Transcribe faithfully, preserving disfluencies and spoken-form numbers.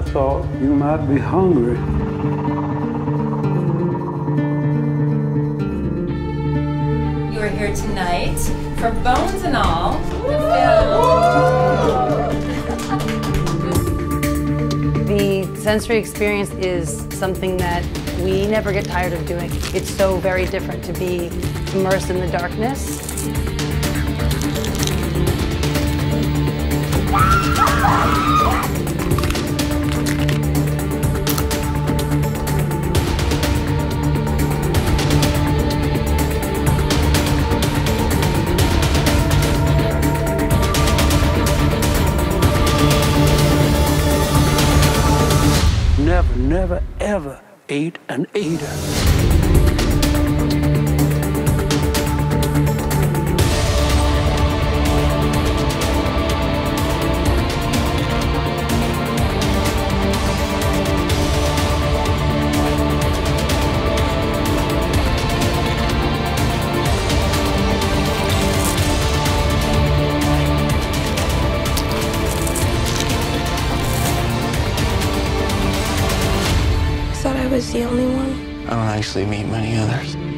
thought you might be hungry. You are here tonight for Bones and All, the film. The sensory experience is something that we never get tired of doing. It's so very different to be immersed in the darkness. Never, never, ever ate an eater. I thought I was the only one. I don't actually meet many others.